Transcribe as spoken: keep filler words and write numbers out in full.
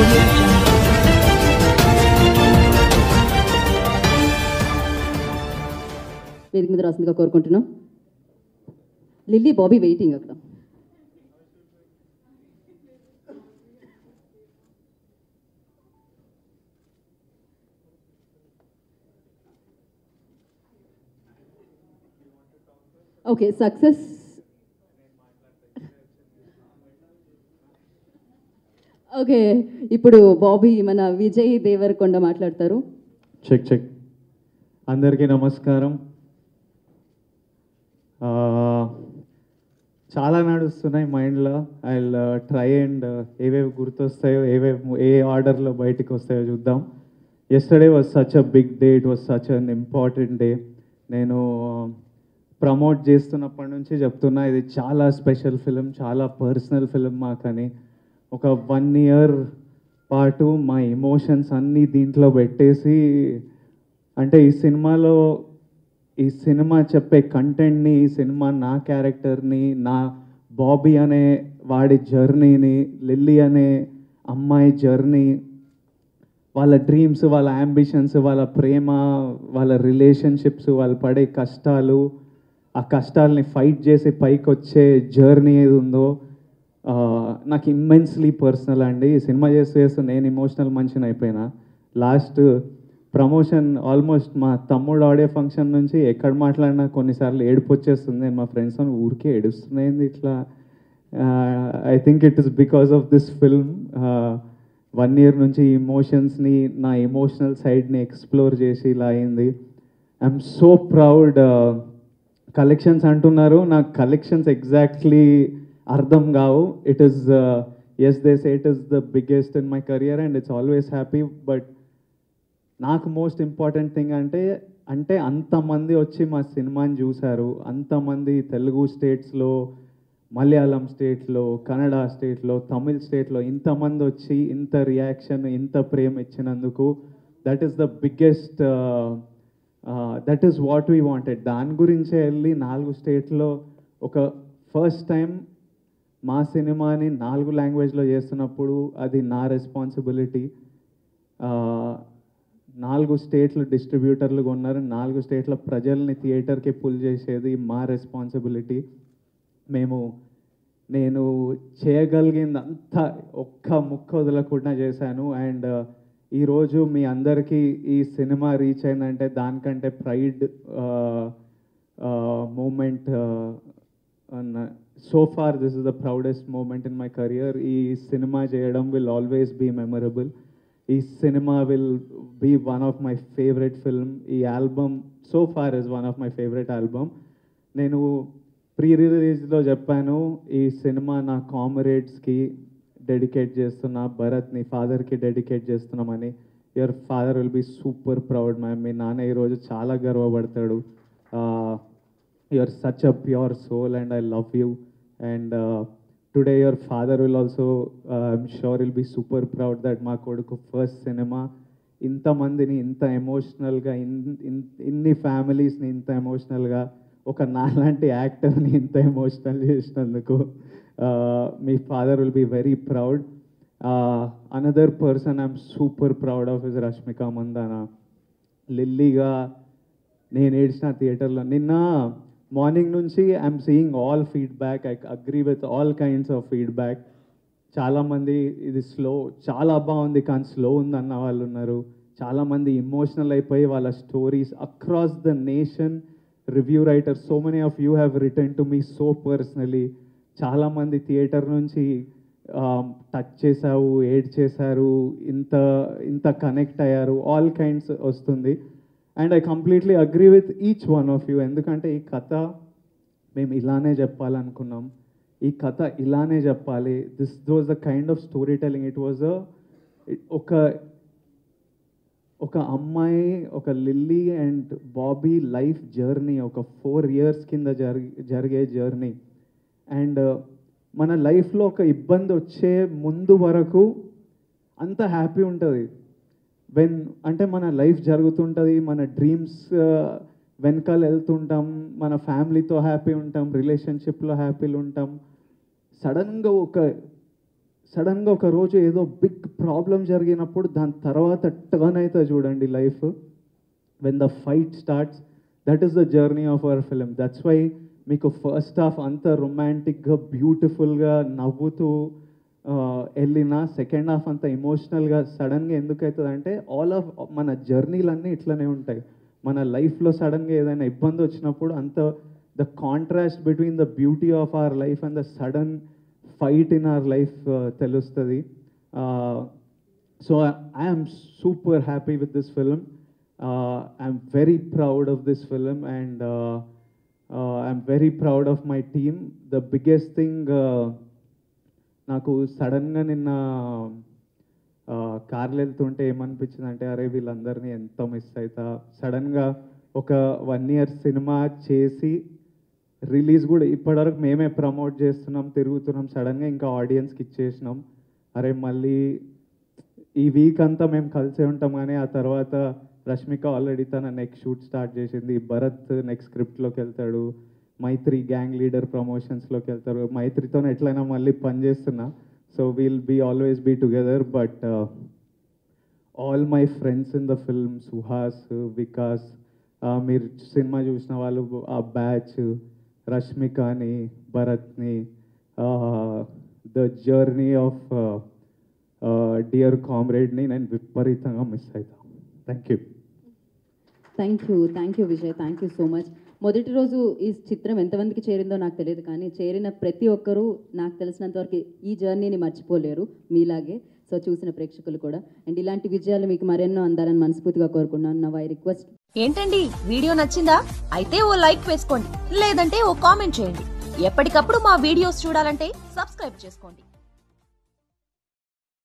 audio jungle. వేదిక మీద రాసిందిగా కోరుకుంటున్నాం. లిల్లీ బాబీ వెయిటింగ్ అక్కడ. ఓకే, సక్సెస్ ఓకే ఇప్పుడు బాబీ మన విజయ్ దేవరకొండ మాట్లాడతారు. చెక్ చెక్ అందరికీ నమస్కారం. చాలా నడుస్తున్నాయి మైండ్లో. ఐ ట్రై అండ్ ఏవేవి గుర్తొస్తాయో ఏవేవి ఏ ఆర్డర్లో బయటకు వస్తాయో చూద్దాం. Yesterday was such a big day, it was such an important day. నేను ప్రమోట్ చేస్తున్నప్పటి నుంచి చెప్తున్నా, ఇది చాలా స్పెషల్ ఫిలిం, చాలా పర్సనల్ ఫిలిం మాకని. ఒక వన్ ఇయర్ పాటు మా ఎమోషన్స్ అన్నీ దీంట్లో పెట్టేసి, అంటే ఈ సినిమాలో ఈ సినిమా చెప్పే కంటెంట్ని, ఈ సినిమా నా క్యారెక్టర్ని, నా బాబీ అనే వాడి జర్నీని, లిల్లీ అనే అమ్మాయి జర్నీ, వాళ్ళ డ్రీమ్స్, వాళ్ళ అంబిషన్స్, వాళ్ళ ప్రేమ, వాళ్ళ రిలేషన్షిప్స్, వాళ్ళు పడే కష్టాలు, ఆ కష్టాలని ఫైట్ చేసి పైకి వచ్చే జర్నీ ఏది ఉందో నాకు ఇమ్మెన్స్లీ పర్సనల్ అండి. ఈ సినిమా చేస్తూ చేస్తూ నేను ఎమోషనల్ మనిషిని అయిపోయినా. లాస్ట్ ప్రమోషన్ ఆల్మోస్ట్ మా తమ్ముడు ఆడియో ఫంక్షన్ నుంచి ఎక్కడ మాట్లాడినా కొన్నిసార్లు ఏడుపు వచ్చేస్తుంది. నేను మా ఫ్రెండ్స్ ఊరికే ఏడుస్తున్నాయింది ఇట్లా. I think it is because of this film. One year నుంచి ఎమోషన్స్ని, నా ఎమోషనల్ సైడ్ని ఎక్స్ప్లోర్ చేసి ఇలా అయింది. I'm so proud. కలెక్షన్స్ అంటున్నారు, నాకు కలెక్షన్స్ ఎగ్జాక్ట్లీ అర్థం కావు. It is as they say it is the biggest in my career and it's always happy. But నాకు మోస్ట్ ఇంపార్టెంట్ థింగ్ అంటే అంటే అంతమంది వచ్చి మా సినిమాని చూశారు, అంతమంది తెలుగు స్టేట్స్లో, మలయాళం స్టేట్లో, కన్నడ స్టేట్లో, తమిళ్ స్టేట్లో ఇంతమంది వచ్చి ఇంత రియాక్షన్, ఇంత ప్రేమ ఇచ్చినందుకు that is the biggest, that is what we wanted. దాని గురించే వెళ్ళి నాలుగు స్టేట్లో ఒక ఫస్ట్ టైం మా సినిమాని నాలుగు లాంగ్వేజ్లో చేస్తున్నప్పుడు అది నా రెస్పాన్సిబిలిటీ. నాలుగు స్టేట్లు డిస్ట్రిబ్యూటర్లు ఉన్నారు, నాలుగు స్టేట్ల ప్రజల్ని థియేటర్కి పుల్ చేసేది మా రెస్పాన్సిబిలిటీ. మేము నేను చేయగలిగిందంతా ఒక్క ముక్క వదలకుండా చేశాను. అండ్ ఈరోజు మీ అందరికీ ఈ సినిమా రీచ్ అయిందంటే దానికంటే pride moment. So far this is the proudest moment in my career. ఈ సినిమా చేయడం విల్ ఆల్వేస్ బీ మెమరబుల్. ఈ సినిమా will be one of my favourite film. ఈ album so far is one of my favourite album. నేను pre రిలీజ్లో చెప్పాను, ఈ సినిమా నా కామ్రేడ్స్కి డెడికేట్ చేస్తున్నా, భరత్ని ఫాదర్కి డెడికేట్ చేస్తున్నామని. Your father will be super proud ma'am. మీ నాన్న ఈరోజు చాలా గర్వపడతాడు. You're such a pure soul and I love you. And today your father will also, I'm sure will be super proud that మా కొడుకు ఫస్ట్ సినిమా ఇంతమందిని ఇంత ఎమోషనల్గా, ఇన్ ఇన్ని ఫ్యామిలీస్ని ఇంత ఎమోషనల్గా, ఒక నాలాంటి యాక్టర్ని ఇంత ఎమోషనల్ చేసినందుకు మీ father will be very proud. Another person I'm super proud of is Rashmika Mandanna. లిల్లీగా నేను ఏడ్చిన థియేటర్లో. నిన్న మార్నింగ్ నుంచి I'm seeing all feedback. I agree with all kinds of feedback. చాలామంది ఇది స్లో, చాలా బాగుంది కానీ స్లో ఉంది అన్న వాళ్ళు ఉన్నారు. చాలామంది ఇమోషనల్ అయిపోయి వాళ్ళ stories across the nation, review writers, so many of you have written to me so personally. చాలామంది థియేటర్ నుంచి టచ్ చేశావు, ఏడ్ చేశారు, ఇంత ఇంత కనెక్ట్ అయ్యారు, ఆల్ కైండ్స్ వస్తుంది. And I completely agree with each one of you. ఎందుకంటే ఈ కథ మేము ఇలానే చెప్పాలనుకున్నాం, ఈ కథ ఇలానే చెప్పాలి. This was the kind of story telling. It was ఒక ఒక అమ్మాయి, ఒక Lily and Bobby life journey, ఒక ఫోర్ ఇయర్స్ కింద జరిగి జరిగే జర్నీ. అండ్ మన లైఫ్లో ఒక ఇబ్బంది వచ్చే ముందు వరకు అంత హ్యాపీ ఉంటుంది. వెన్ అంటే మన లైఫ్ జరుగుతుంటుంది, మన డ్రీమ్స్ వెనకాల వెళ్తుంటాం, మన ఫ్యామిలీతో హ్యాపీ ఉంటాం, రిలేషన్షిప్లో హ్యాపీలు ఉంటాం. సడన్గా ఒక సడన్గా ఒక రోజు ఏదో బిగ్ ప్రాబ్లం జరిగినప్పుడు దాని తర్వాత టర్న్ అవుతుంది చూడండి life. When the fight starts, that is the journey of our film. That's why మీకు ఫస్ట్ హాఫ్ అంత రొమాంటిక్గా బ్యూటిఫుల్గా నవ్వుతూ వెళ్ళిన, సెకండ్ హాఫ్ అంతా ఎమోషనల్గా సడన్గా ఎందుకు అవుతుంది అంటే ఆల్ ఆఫ్ మన జర్నీలన్నీ ఇట్లనే ఉంటాయి. మన లైఫ్లో సడన్గా ఏదైనా ఇబ్బంది వచ్చినప్పుడు అంత the contrast between the beauty of our life and the sudden fight in our life తెలుస్తుంది. So I'm super happy with this film. I'm very proud of this film and I'm very proud of my team. The biggest thing, నాకు సడన్గా నిన్న కార్లు వెళ్తుంటే ఏమనిపించింది అంటే అరే వీళ్ళందరినీ ఎంత మిస్ అవుతా. సడన్గా ఒక వన్ ఇయర్ సినిమా చేసి రిలీజ్ కూడా ఇప్పటివరకు మేమే ప్రమోట్ చేస్తున్నాం, తిరుగుతున్నాం, సడన్గా ఇంకా ఆడియన్స్కి ఇచ్చేసినాం. అరే మళ్ళీ ఈ వీక్ అంతా మేము కలిసే ఉంటాం కానీ ఆ తర్వాత రష్మిక ఆల్రెడీ తన నెక్స్ట్ షూట్ స్టార్ట్ చేసింది, భరత్ నెక్స్ట్ స్క్రిప్ట్లోకి వెళ్తాడు, మైత్రి గ్యాంగ్ లీడర్ ప్రమోషన్స్లోకి వెళ్తారు. మైత్రితో ఎట్లయినా మళ్ళీ పని చేస్తున్నా. So we'll be always be together. But all my friends in the film, Suhas, Vikas, మీరు సినిమా చూసిన వాళ్ళు, ఆ బ్యాచ్, రష్మికని, భరత్ని, ద జర్నీ ఆఫ్ డియర్ కామ్రేడ్ని నేను విపరీతంగా మిస్ అవుతాను. Thank you. Thank you thank you Vijay, thank you so much. మొదటి రోజు ఈ చిత్రం ఎంతమందికి చేరిందో నాకు తెలియదు, కానీ చేరిన ప్రతి ఒక్కరూ నాకు తెలిసినంతవరకు ఈ జర్నీని మర్చిపోలేరు మీలాగే. సో చూసిన ప్రేక్షకులు కూడా. అండ్ ఇలాంటి విజయాలు మీకు మరెన్నో అందాలని మనస్ఫూర్తిగా కోరుకున్నాను. నా ఐ రిక్వెస్ట్. ఏంటండి వీడియో నచ్చిందా? అయితే ఓ లైక్ వేసుకోండి, లేదంటే ఓ కామెంట్ చేయండి. ఎప్పటికప్పుడు మా వీడియోస్ చూడాలంటే సబ్స్క్రైబ్ చేసుకోండి.